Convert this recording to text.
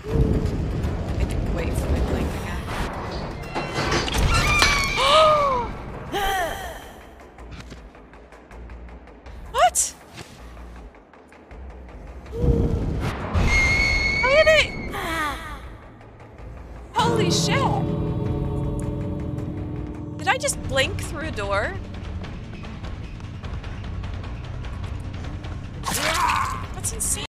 I have to wait for my blink again. What? I hit it! Holy shit! Did I just blink through a door? That's insane.